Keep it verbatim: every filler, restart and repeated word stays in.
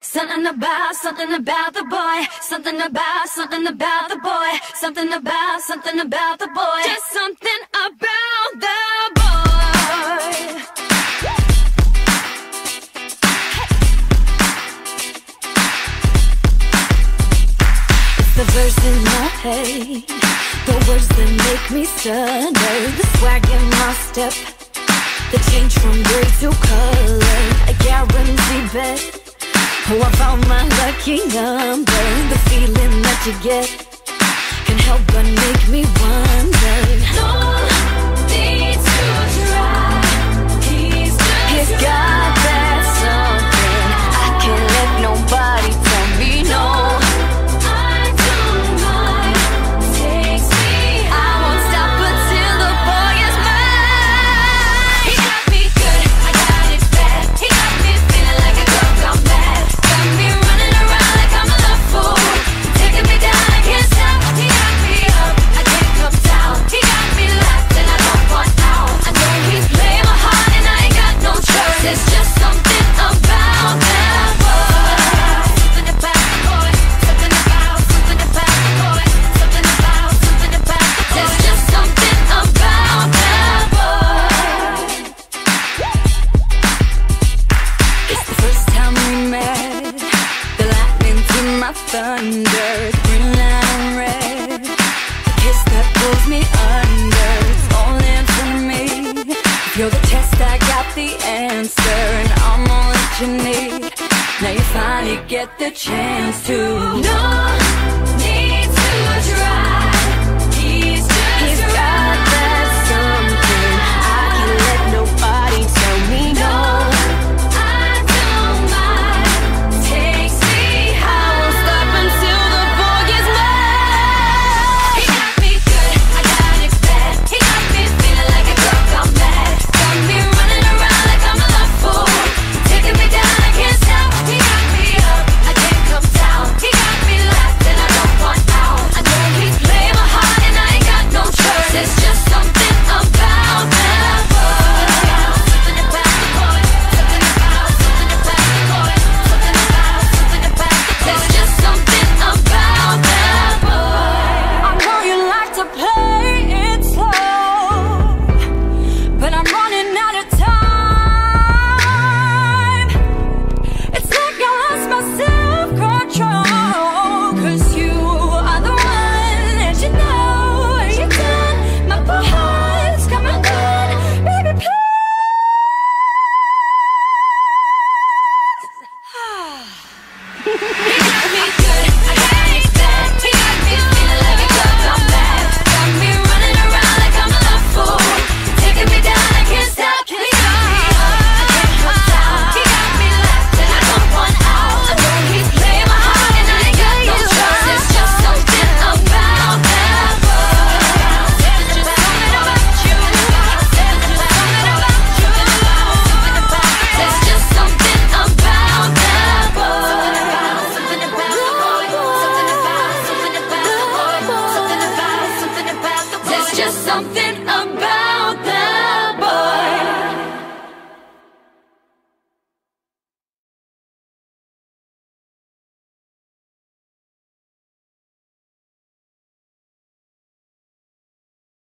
Something about, something about the boy. Something about, something about the boy. Something about, something about the boy. Just something about the boy. It's the verse in my head, the words that make me stutter, the swag in my step, the change from gray to color. I guarantee bet. Oh, I found my lucky number. The feeling that you get can help but make me wonder. No need to try. He's just He's got that something I can't let nobody tell me no. I don't mind. Takes me I won't stop until the boy is mine. He got me good, I got it bad. He got me feeling like a girl gone mad. There's just something about that boy. Something about the boy. Something about, something about the boy. Something about, something about the boy. There's just something about that boy. It's the first time we met. The lightning to my thunder. It's green, light, and red. The kiss that pulls me under. It's all in for me. If you're the test, I got the answer, and I'm all that you need. Now you finally get the chance to. No need to try. He's just He's got that something I can't let nobody tell me no. I don't mind. Takes me I won't stop until the boy is mine. He got me good, I got it bad. He got me feeling like a girl gone mad. Got me running around like I'm a love fool. Taking me down, I can't stop. He got me up, I can't come down. He got me left and I don't want out. I know he's playing my heart and I ain't got no choice. There's just something about that boy. Something about the boy. Something about, something about the boy. Something about, something about the boy. There's just something about that boy. I know you like to play it slow, but I'm running out of time. It's like I lost my self-control, 'cause you are the one, and you know you done. My poor heart's got my gun. Baby, please.